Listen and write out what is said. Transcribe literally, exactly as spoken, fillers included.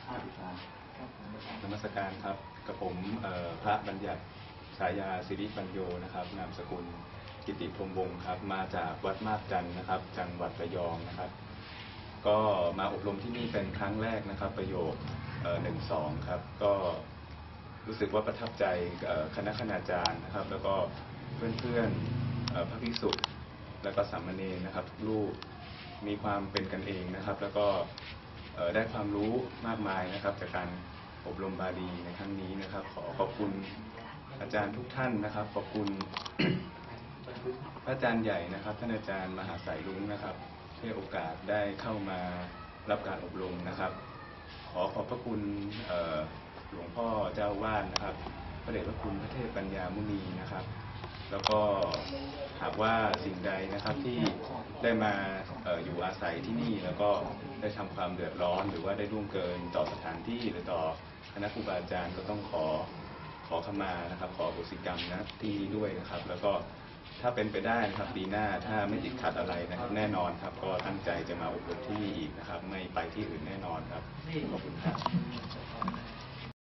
นมัสการครับกับผมพระบัญญัติฉายาสิริปัญโยนะครับนามสกุลกิติพรหมวงศ์ครับมาจากวัดมาบจันทร์นะครับจังหวัดระยองนะครับก็มาอบรมที่นี่เป็นครั้งแรกนะครับประโยคหนึ่งสองครับก็รู้สึกว่าประทับใจคณะคณาจารย์นะครับแล้วก็เพื่อนๆพระภิกษุแล้วก็สามเณรนะครับลูกมีความเป็นกันเองนะครับแล้วก็ได้ความรู้มากมายนะครับจากการอบรมบาลีในครั้งนี้นะครับขอขอบคุณอาจารย์ทุกท่านนะครับขอบคุณพระอาจารย์ใหญ่นะครับท่านอาจารย์มหาสายรุ้งนะครับให้โอกาสได้เข้ามารับการอบรมนะครับขอขอบพระคุณหลวงพ่อเจ้าวาดนะครับพระเดชพระคุณพระเทพปัญญามุนีนะครับแล้วก็หากว่าสิ่งใดนะครับที่ได้มาอยู่อาศัยที่นี่แล้วก็ได้ทำความเดือดร้อนหรือว่าได้ล่วงเกินต่อสถานที่หรือต่อคณะครูบาอาจารย์ก็ต้องขอขอขมานะครับขออโหสิกรรมนะที่ด้วยนะครับแล้วก็ถ้าเป็นไปได้นะครับปีหน้าถ้าไม่ติดขัดอะไรนะครับแน่นอนครับก็ตั้งใจจะมาอบรมที่นี่อีกนะครับไม่ไปที่อื่นแน่นอนครับขอบคุณครับ